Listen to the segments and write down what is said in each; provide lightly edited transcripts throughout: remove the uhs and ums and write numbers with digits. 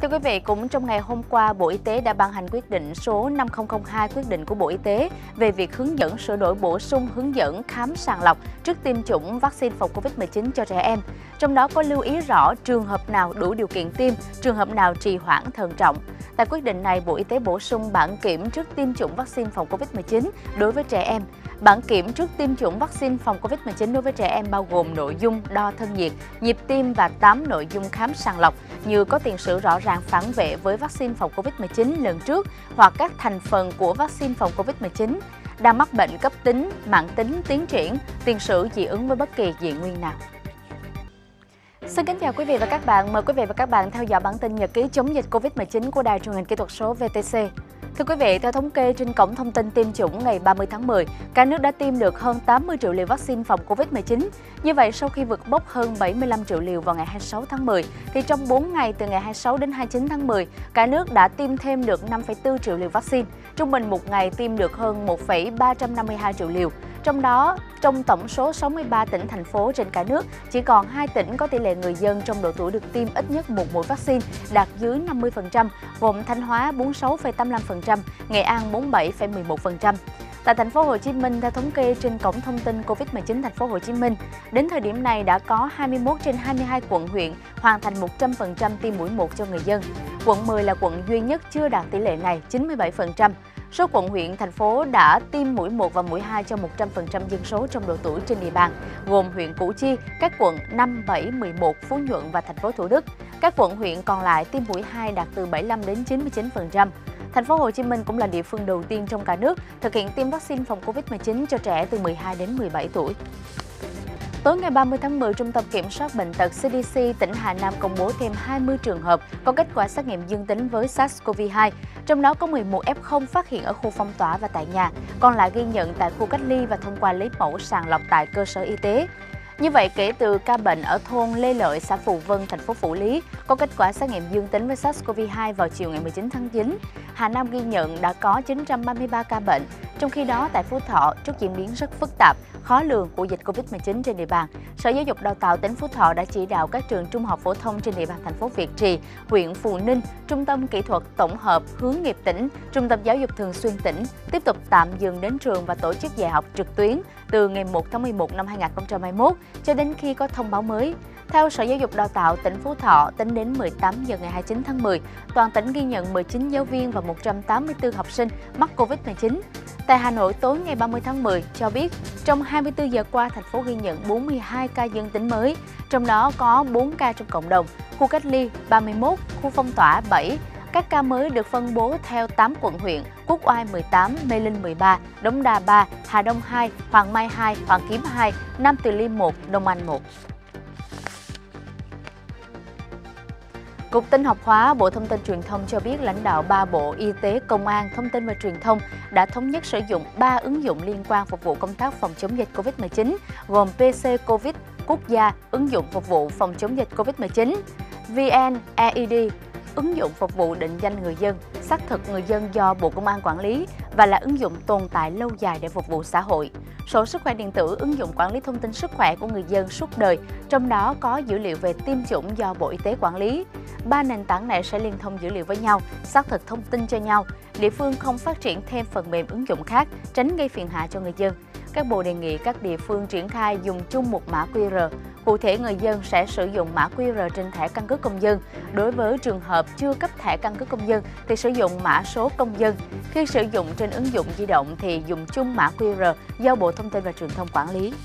Thưa quý vị, cũng trong ngày hôm qua, Bộ Y tế đã ban hành quyết định số 5002 quyết định của Bộ Y tế về việc hướng dẫn sửa đổi bổ sung hướng dẫn khám sàng lọc trước tiêm chủng vaccine phòng Covid-19 cho trẻ em. Trong đó có lưu ý rõ trường hợp nào đủ điều kiện tiêm, trường hợp nào trì hoãn thận trọng. Tại quyết định này, Bộ Y tế bổ sung bản kiểm trước tiêm chủng vaccine phòng Covid-19 đối với trẻ em. Bản kiểm trước tiêm chủng vaccine phòng Covid-19 đối với trẻ em bao gồm nội dung đo thân nhiệt, nhịp tim và 8 nội dung khám sàng lọc như có tiền sử rõ ràng phản vệ với vaccine phòng Covid-19 lần trước hoặc các thành phần của vaccine phòng Covid-19, đang mắc bệnh cấp tính, mãn tính, tiến triển, tiền sử dị ứng với bất kỳ dị nguyên nào. Xin kính chào quý vị và các bạn. Mời quý vị và các bạn theo dõi bản tin nhật ký chống dịch Covid-19 của Đài truyền hình kỹ thuật số VTC. Thưa quý vị, theo thống kê trên cổng thông tin tiêm chủng ngày 30 tháng 10, cả nước đã tiêm được hơn 80 triệu liều vaccine phòng Covid-19. Như vậy, sau khi vượt mốc hơn 75 triệu liều vào ngày 26 tháng 10, thì trong 4 ngày từ ngày 26 đến 29 tháng 10, cả nước đã tiêm thêm được 5,4 triệu liều vaccine. Trung bình một ngày tiêm được hơn 1,352 triệu liều. Trong đó, trong tổng số 63 tỉnh, thành phố trên cả nước, chỉ còn 2 tỉnh có tỷ lệ người dân trong độ tuổi được tiêm ít nhất một mũi vaccine đạt dưới 50%, gồm Thanh Hóa 46,85%, Nghệ An 47,11%. Tại thành phố Hồ Chí Minh, theo thống kê trên cổng thông tin Covid-19 thành phố Hồ Chí Minh, đến thời điểm này đã có 21 trên 22 quận huyện hoàn thành 100% tiêm mũi 1 cho người dân. Quận 10 là quận duy nhất chưa đạt tỷ lệ này, 97%. Số quận huyện, thành phố đã tiêm mũi 1 và mũi 2 cho 100% dân số trong độ tuổi trên địa bàn, gồm huyện Củ Chi, các quận 5, 7, 11, Phú Nhuận và thành phố Thủ Đức. Các quận huyện còn lại tiêm mũi 2 đạt từ 75 đến 99%. Thành phố Hồ Chí Minh cũng là địa phương đầu tiên trong cả nước thực hiện tiêm vaccine phòng Covid-19 cho trẻ từ 12 đến 17 tuổi. Tối ngày 30 tháng 10, Trung tâm Kiểm soát Bệnh tật CDC tỉnh Hà Nam công bố thêm 20 trường hợp có kết quả xét nghiệm dương tính với SARS-CoV-2. Trong đó có 11 F0 phát hiện ở khu phong tỏa và tại nhà, còn lại ghi nhận tại khu cách ly và thông qua lấy mẫu sàng lọc tại cơ sở y tế. Như vậy, kể từ ca bệnh ở thôn Lê Lợi, xã Phù Vân, thành phố Phủ Lý có kết quả xét nghiệm dương tính với SARS-CoV-2 vào chiều ngày 19 tháng 9, Hà Nam ghi nhận đã có 933 ca bệnh. Trong khi đó, tại Phú Thọ, trước diễn biến rất phức tạp, khó lường của dịch Covid-19 trên địa bàn, Sở Giáo dục Đào tạo tỉnh Phú Thọ đã chỉ đạo các trường trung học phổ thông trên địa bàn thành phố Việt Trì, huyện Phù Ninh, Trung tâm Kỹ thuật Tổng hợp Hướng nghiệp tỉnh, Trung tâm Giáo dục Thường xuyên tỉnh tiếp tục tạm dừng đến trường và tổ chức dạy học trực tuyến từ ngày 1 tháng 11 năm 2021 cho đến khi có thông báo mới. Theo Sở Giáo dục Đào tạo tỉnh Phú Thọ, tính đến 18 giờ ngày 29 tháng 10, toàn tỉnh ghi nhận 19 giáo viên và 184 học sinh mắc Covid-19. Tại Hà Nội, tối ngày 30 tháng 10 cho biết, trong 24 giờ qua, thành phố ghi nhận 42 ca dương tính mới, trong đó có 4 ca trong cộng đồng, khu cách ly 31, khu phong tỏa 7. Các ca mới được phân bố theo 8 quận huyện: Quốc Oai 18, Mê Linh 13, Đống Đa 3, Hà Đông 2, Hoàng Mai 2, Hoàng Kiếm 2, Nam Từ Liêm 1, Đông Anh 1. Cục Tin học hóa, Bộ Thông tin Truyền thông cho biết lãnh đạo 3 bộ Y tế, Công an, Thông tin và Truyền thông đã thống nhất sử dụng 3 ứng dụng liên quan phục vụ công tác phòng chống dịch Covid-19, gồm PC Covid Quốc gia, ứng dụng phục vụ phòng chống dịch Covid-19, VNEID, ứng dụng phục vụ định danh người dân, xác thực người dân do Bộ Công an quản lý và là ứng dụng tồn tại lâu dài để phục vụ xã hội. Sổ sức khỏe điện tử, ứng dụng quản lý thông tin sức khỏe của người dân suốt đời, trong đó có dữ liệu về tiêm chủng do Bộ Y tế quản lý. 3 nền tảng này sẽ liên thông dữ liệu với nhau, xác thực thông tin cho nhau. Địa phương không phát triển thêm phần mềm ứng dụng khác, tránh gây phiền hà cho người dân. Các bộ đề nghị các địa phương triển khai dùng chung một mã QR. Cụ thể, người dân sẽ sử dụng mã QR trên thẻ căn cước công dân. Đối với trường hợp chưa cấp thẻ căn cước công dân thì sử dụng mã số công dân. Khi sử dụng trên ứng dụng di động thì dùng chung mã QR do Bộ Thông tin và Truyền thông quản lý.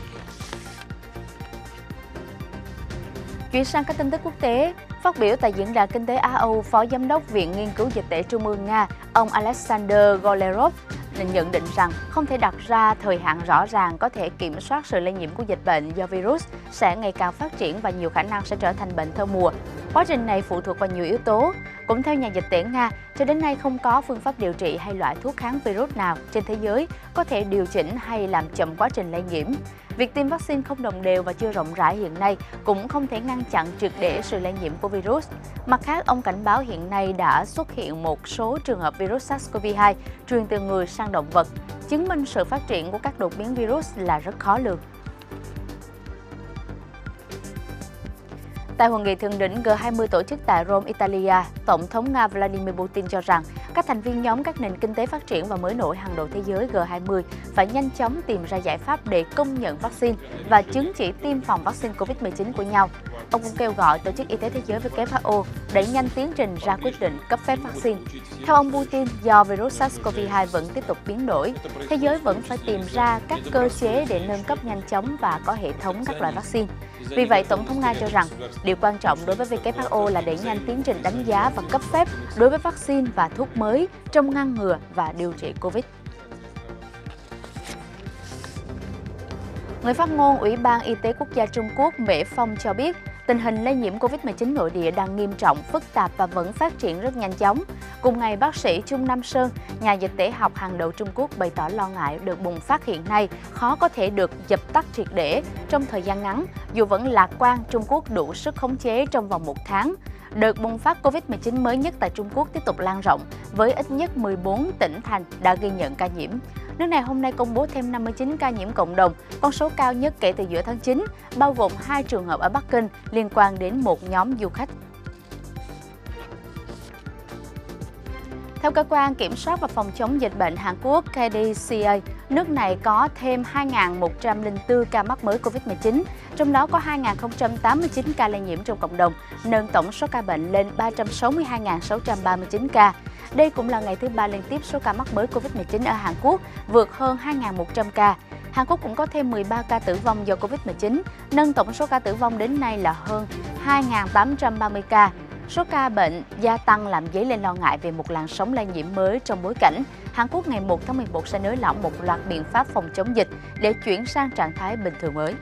Chuyển sang các tin tức quốc tế. Phát biểu tại Diễn đàn Kinh tế Á-Âu, Phó Giám đốc Viện Nghiên cứu Dịch tễ Trung ương Nga, ông Alexander Golerov nhận định rằng không thể đặt ra thời hạn rõ ràng có thể kiểm soát sự lây nhiễm của dịch bệnh do virus sẽ ngày càng phát triển và nhiều khả năng sẽ trở thành bệnh theo mùa. Quá trình này phụ thuộc vào nhiều yếu tố. Cũng theo nhà dịch tễ Nga, cho đến nay không có phương pháp điều trị hay loại thuốc kháng virus nào trên thế giới có thể điều chỉnh hay làm chậm quá trình lây nhiễm. Việc tiêm vaccine không đồng đều và chưa rộng rãi hiện nay cũng không thể ngăn chặn triệt để sự lây nhiễm của virus. Mặt khác, ông cảnh báo hiện nay đã xuất hiện một số trường hợp virus SARS-CoV-2 truyền từ người sang động vật, chứng minh sự phát triển của các đột biến virus là rất khó lường. Tại hội nghị thượng đỉnh G20 tổ chức tại Rome, Italia, Tổng thống Nga Vladimir Putin cho rằng các thành viên nhóm các nền kinh tế phát triển và mới nổi hàng đầu thế giới G20 phải nhanh chóng tìm ra giải pháp để công nhận vaccine và chứng chỉ tiêm phòng vaccine COVID-19 của nhau. Ông cũng kêu gọi Tổ chức Y tế Thế giới WHO đẩy nhanh tiến trình ra quyết định cấp phép vaccine. Theo ông Putin, do virus SARS-CoV-2 vẫn tiếp tục biến đổi, thế giới vẫn phải tìm ra các cơ chế để nâng cấp nhanh chóng và có hệ thống các loại vaccine. Vì vậy, Tổng thống Nga cho rằng điều quan trọng đối với WHO là đẩy nhanh tiến trình đánh giá và cấp phép đối với vaccine và thuốc mới trong ngăn ngừa và điều trị COVID. Người phát ngôn Ủy ban Y tế Quốc gia Trung Quốc Mễ Phong cho biết, tình hình lây nhiễm COVID-19 nội địa đang nghiêm trọng, phức tạp và vẫn phát triển rất nhanh chóng. Cùng ngày, bác sĩ Trung Nam Sơn, nhà dịch tễ học hàng đầu Trung Quốc bày tỏ lo ngại đợt bùng phát hiện nay khó có thể được dập tắt triệt để trong thời gian ngắn, dù vẫn lạc quan Trung Quốc đủ sức khống chế trong vòng 1 tháng. Đợt bùng phát COVID-19 mới nhất tại Trung Quốc tiếp tục lan rộng, với ít nhất 14 tỉnh thành đã ghi nhận ca nhiễm. Nước này hôm nay công bố thêm 59 ca nhiễm cộng đồng, con số cao nhất kể từ giữa tháng 9, bao gồm 2 trường hợp ở Bắc Kinh liên quan đến một nhóm du khách. Theo Cơ quan Kiểm soát và Phòng chống dịch bệnh Hàn Quốc KDCA, nước này có thêm 2.104 ca mắc mới COVID-19, trong đó có 2.089 ca lây nhiễm trong cộng đồng, nâng tổng số ca bệnh lên 362.639 ca. Đây cũng là ngày thứ 3 liên tiếp số ca mắc mới COVID-19 ở Hàn Quốc vượt hơn 2.100 ca. Hàn Quốc cũng có thêm 13 ca tử vong do COVID-19, nâng tổng số ca tử vong đến nay là hơn 2.830 ca. Số ca bệnh gia tăng làm dấy lên lo ngại về một làn sóng lây nhiễm mới trong bối cảnh Hàn Quốc ngày 1 tháng 11 sẽ nới lỏng một loạt biện pháp phòng chống dịch để chuyển sang trạng thái bình thường mới.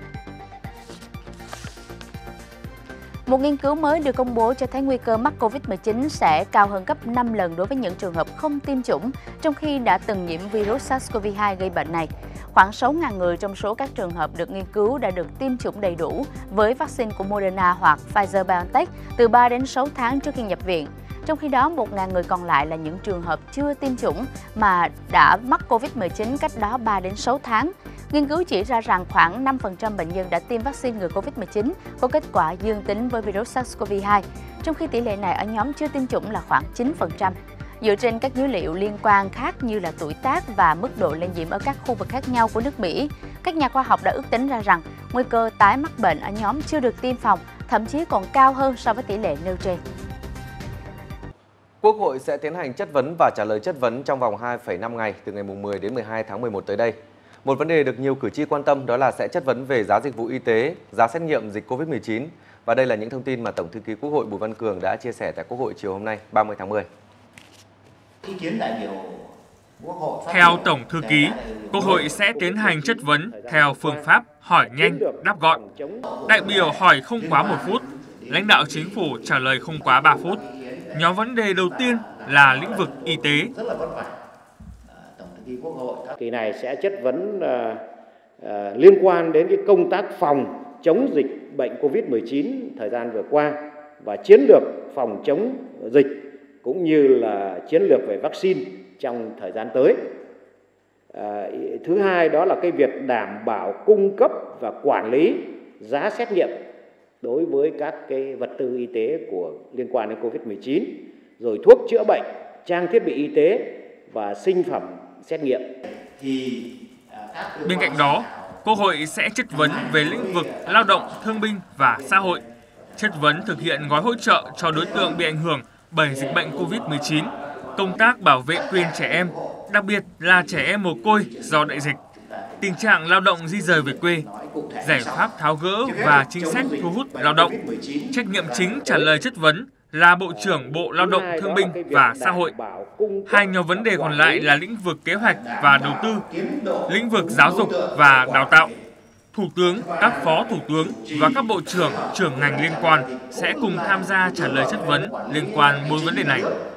Một nghiên cứu mới được công bố cho thấy nguy cơ mắc COVID-19 sẽ cao hơn gấp 5 lần đối với những trường hợp không tiêm chủng, trong khi đã từng nhiễm virus SARS-CoV-2 gây bệnh này. Khoảng 6.000 người trong số các trường hợp được nghiên cứu đã được tiêm chủng đầy đủ với vaccine của Moderna hoặc Pfizer-BioNTech từ 3 đến 6 tháng trước khi nhập viện. Trong khi đó, 1.000 người còn lại là những trường hợp chưa tiêm chủng mà đã mắc COVID-19 cách đó 3 đến 6 tháng. Nghiên cứu chỉ ra rằng khoảng 5% bệnh nhân đã tiêm vaccine ngừa COVID-19 có kết quả dương tính với virus SARS-CoV-2, trong khi tỷ lệ này ở nhóm chưa tiêm chủng là khoảng 9%. Dựa trên các dữ liệu liên quan khác như là tuổi tác và mức độ lây nhiễm ở các khu vực khác nhau của nước Mỹ, các nhà khoa học đã ước tính ra rằng nguy cơ tái mắc bệnh ở nhóm chưa được tiêm phòng thậm chí còn cao hơn so với tỷ lệ nêu trên. Quốc hội sẽ tiến hành chất vấn và trả lời chất vấn trong vòng 2,5 ngày từ ngày 10 đến 12 tháng 11 tới đây. Một vấn đề được nhiều cử tri quan tâm đó là sẽ chất vấn về giá dịch vụ y tế, giá xét nghiệm dịch COVID-19. Và đây là những thông tin mà Tổng thư ký Quốc hội Bùi Văn Cường đã chia sẻ tại Quốc hội chiều hôm nay, 30 tháng 10. Ý kiến đại biểu Quốc hội theo Tổng thư ký, Quốc hội sẽ tiến hành chất vấn theo phương pháp hỏi nhanh, đáp gọn. Đại biểu hỏi không quá 1 phút, lãnh đạo chính phủ trả lời không quá 3 phút. Nhóm vấn đề đầu tiên là lĩnh vực y tế. Kỳ này sẽ chất vấn liên quan đến cái công tác phòng chống dịch bệnh COVID-19 thời gian vừa qua và chiến lược phòng chống dịch cũng như là chiến lược về vaccine trong thời gian tới. Thứ hai đó là cái việc đảm bảo cung cấp và quản lý giá xét nghiệm đối với các cái vật tư y tế liên quan đến COVID-19, rồi thuốc chữa bệnh, trang thiết bị y tế và sinh phẩm xét nghiệm. Bên cạnh đó, Quốc hội sẽ chất vấn về lĩnh vực lao động, thương binh và xã hội, chất vấn thực hiện gói hỗ trợ cho đối tượng bị ảnh hưởng bởi dịch bệnh COVID-19, công tác bảo vệ quyền trẻ em, đặc biệt là trẻ em mồ côi do đại dịch, tình trạng lao động di rời về quê, giải pháp tháo gỡ và chính sách thu hút lao động. Trách nhiệm chính trả lời chất vấn là Bộ trưởng Bộ Lao động Thương binh và Xã hội. Hai nhóm vấn đề còn lại là lĩnh vực kế hoạch và đầu tư, lĩnh vực giáo dục và đào tạo. Thủ tướng, các phó thủ tướng và các bộ trưởng, trưởng ngành liên quan sẽ cùng tham gia trả lời chất vấn liên quan 4 vấn đề này.